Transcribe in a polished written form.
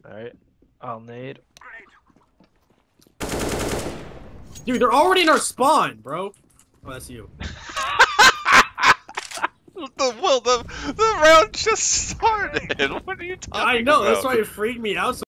Alright. I'll nade. Dude, they're already in our spawn, bro. Oh, that's you. The round just started. What are you talking about? I know, that's why it freaked me out so